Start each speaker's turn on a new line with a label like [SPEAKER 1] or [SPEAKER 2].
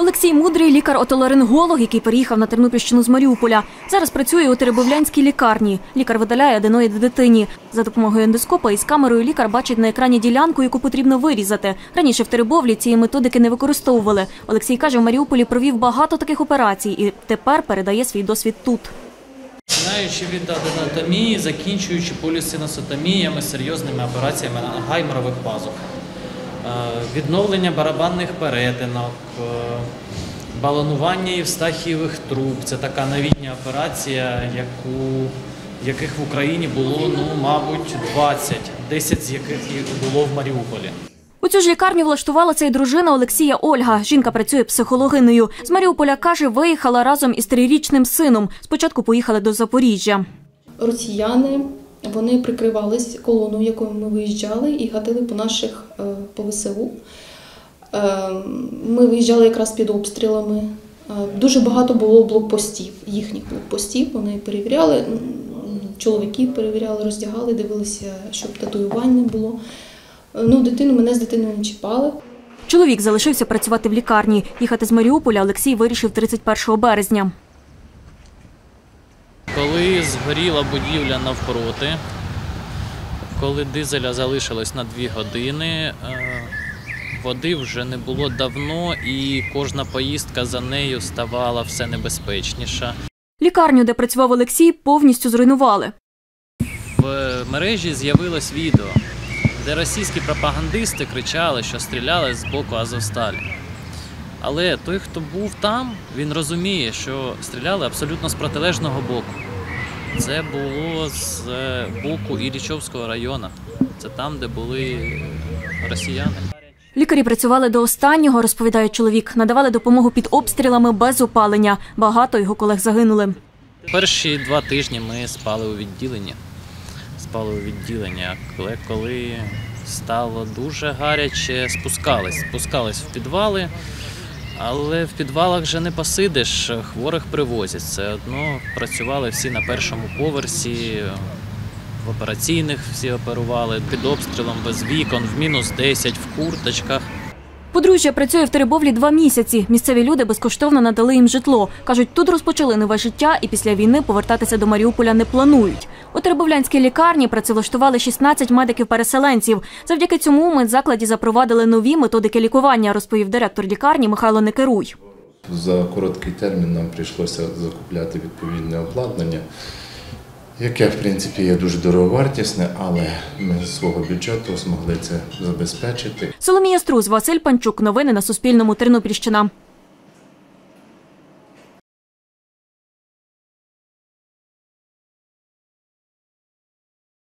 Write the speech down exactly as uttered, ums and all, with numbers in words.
[SPEAKER 1] Олексій Мудрий – лікар-отоларинголог, який переїхав на Тернопільщину з Маріуполя. Зараз працює у Теребовлянській лікарні. Лікар видаляє аденоїди дитині. За допомогою ендоскопа із камерою лікар бачить на екрані ділянку, яку потрібно вирізати. Раніше в Теребовлі цієї методики не використовували. Олексій каже, в Маріуполі провів багато таких операцій і тепер передає свій досвід тут.
[SPEAKER 2] Починаючи від аденотомії, закінчуючи полісиносотоміями, серйозними операціями гайморових пазух. Відновлення барабанних перетинок, балонування євстахієвих труб – це така новітня операція, яку, яких в Україні було, ну, мабуть, двадцять, десять з яких було в Маріуполі.
[SPEAKER 1] У цю ж лікарню влаштувалася і дружина Олексія Ольга. Жінка працює психологинею. З Маріуполя, каже, виїхала разом із трирічним сином. Спочатку поїхали до Запоріжжя.
[SPEAKER 3] Росіяни, вони прикривались колоною, якою ми виїжджали, і гатили по наших, по ВСУ. Ми виїжджали якраз під обстрілами. Дуже багато було блокпостів, їхніх блокпостів. Вони перевіряли, чоловіків перевіряли, роздягали, дивилися, щоб татуювань не було. Ну, дитину, мене з дитиною не чіпали.
[SPEAKER 1] Чоловік залишився працювати в лікарні. Їхати з Маріуполя Олексій вирішив тридцять першого березня.
[SPEAKER 2] Коли згоріла будівля навпроти, коли дизеля залишилось на дві години, води вже не було давно і кожна поїздка за нею ставала все небезпечніша.
[SPEAKER 1] Лікарню, де працював Олексій, повністю зруйнували.
[SPEAKER 2] В мережі з'явилось відео, де російські пропагандисти кричали, що стріляли з боку Азовсталі. Але той, хто був там, він розуміє, що стріляли абсолютно з протилежного боку. Це було з боку Іллічовського району. Це там, де були росіяни.
[SPEAKER 1] Лікарі працювали до останнього, розповідає чоловік. Надавали допомогу під обстрілами без опалення. Багато його колег загинули.
[SPEAKER 2] Перші два тижні ми спали у відділенні. Спали у відділенні, але коли стало дуже гаряче, спускались. Спускались в підвали, але в підвалах вже не посидиш, хворих привозять. Все одно працювали всі на першому поверсі, в операційних всі оперували, під обстрілом, без вікон, в мінус десять, в курточках.
[SPEAKER 1] Подружжя працює в Теребовлі два місяці. Місцеві люди безкоштовно надали їм житло. Кажуть, тут розпочали нове життя і після війни повертатися до Маріуполя не планують. У Теребовлянській лікарні працевлаштували шістнадцять медиків-переселенців. Завдяки цьому у медзакладі запровадили нові методики лікування, розповів директор лікарні Михайло Некеруй.
[SPEAKER 4] За короткий термін нам прийшлося закупляти відповідне обладнання, яке, в принципі, є дуже дороговартісне, але ми з свого бюджету змогли це забезпечити.
[SPEAKER 1] Соломія Струз, Василь Панчук. Новини на Суспільному. Тернопільщина.